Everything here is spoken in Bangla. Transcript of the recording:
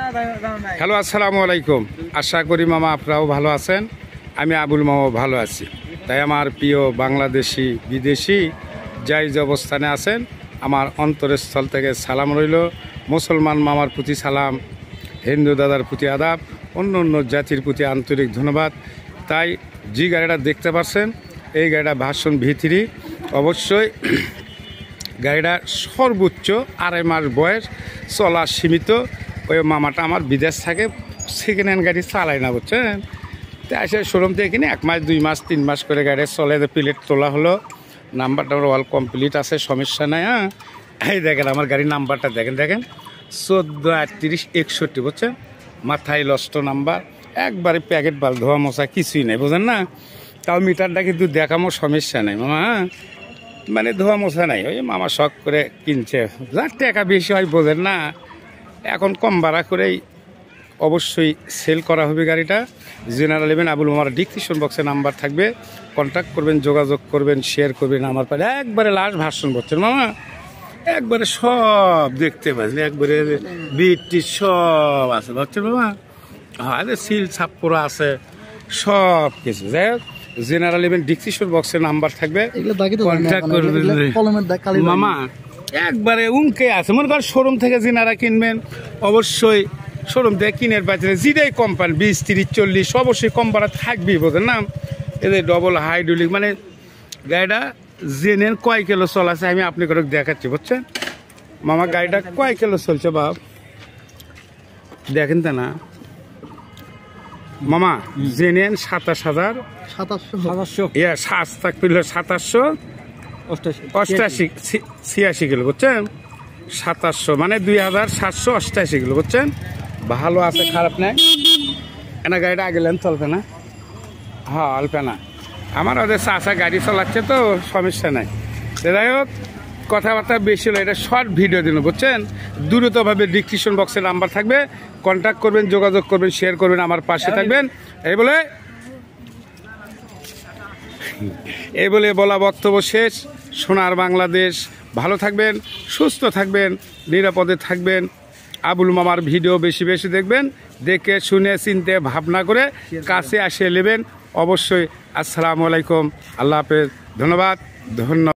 হ্যালো, আসসালামু আলাইকুম। আশা করি মামা আপনারাও ভালো আছেন, আমি আবুল মামাও ভালো আছি। তাই আমার প্রিয় বাংলাদেশি বিদেশি যাই যে অবস্থানে আছেন, আমার অন্তরের স্থল থেকে সালাম রইল। মুসলমান মামার প্রতি সালাম, হিন্দু দাদার প্রতি আদাব, অন্য অন্য জাতির প্রতি আন্তরিক ধন্যবাদ। তাই যে গাড়িটা দেখতে পাচ্ছেন, এই গাড়িটা ভার্সন V3। অবশ্যই গাড়িটা সর্বোচ্চ 2.5 মাস বয়স, চলা সীমিত। ওই মামাটা আমার বিদেশ থাকে, সেকেন্ড হ্যান্ড গাড়ি চালায় না, বুঝছেন। তো এসে শোরুম থেকে কিনে 1 মাস 2 মাস 3 মাস করে গাড়ি চলে, প্লেট তোলা হলো, নাম্বারটা অল কমপ্লিট আছে, সমস্যা নাই। হ্যাঁ, এই দেখেন আমার গাড়ির নাম্বারটা দেখেন 143861, বুঝছেন। মাথায় লস্ট নাম্বার, একবারে প্যাকেট বাল ধোয়া মশা কিছুই নেই, বুঝেন না। তাও মিটারটা কিন্তু দেখামো, সমস্যা নেই মামা। হ্যাঁ, মানে ধোয়া মশা নাই, ওই মামা শখ করে কিনছে, যার টাকা বেশি হয় বোঝেন না। এখন কম ভাড়া করেই অবশ্যই সেল করা হবে গাড়িটা। জেনারেল নেবেন, আবুল মামার ডিসক্রিপশন বক্সে নাম্বার থাকবে, কন্ট্যাক্ট করবেন, যোগাযোগ করবেন, শেয়ার করবেন। আমার পারে একবারে লাস্ট ভার্সন করছেন মামা, একবারে সব দেখতে পাচ্ছেন, একবারে বিটি সব আছে, বুঝছেন মামা। হ্যাঁ, সিল ছাপ করা আছে, সব কিছু। যাই হোক, জেনারেল নেবেন, ডিসক্রিপশন বক্সে নাম্বার থাকবে, কন্ট্যাক্ট করবেন মামা। একবারে উমকে আছে, মনে করেন শোরুম থেকে যেনারা কিনবেন, অবশ্যই শোরুম থেকে কিনের পাচ্ছেন, যেটাই কোম্পানি 20, 30, 40 অবশ্যই কম ভাড়া থাকবেই, বোঝেন না। এদের ডবল হাইড্রোলিক, মানে গাড়িটা জেনেন কয় কিলো চলাছে আমি আপনি করে দেখাচ্ছি, বুঝছেন মামা। গাড়িটা কয় কিলো চলছে বাপ দেখেন তো না মামা। জেনেন 27,700 87 কিলো, বুঝছেন। 2700 মানে 2788 কিলো, বুঝছেন। ভালো আছে, খারাপ নাই। এনা গাড়িটা আগে লেন চলবে না, হ্যাঁ অল্পে না। আমার ওদের চাষা গাড়ি চালাচ্ছে তো, সমস্যা নাই। যাই হোক, কথাবার্তা বেশি হলো, এটা শর্ট ভিডিও দিন, বুঝছেন। দ্রুতভাবে ডিসক্রিপশন বক্সে নাম্বার থাকবে, কন্ট্যাক্ট করবেন, যোগাযোগ করবেন, শেয়ার করবেন, আমার পাশে থাকবেন। এই বলে বলা বক্তব্য শেষ। সোনার বাংলাদেশ, ভালো থাকবেন, সুস্থ থাকবেন, নিরাপদে থাকবেন। আবুল মামার ভিডিও বেশি বেশি দেখবেন, দেখে শুনে চিনতে ভাবনা করে কাছে আসে নেবেন অবশ্যই। আসসালামু আলাইকুম, আল্লাহ হাফেজ, ধন্যবাদ।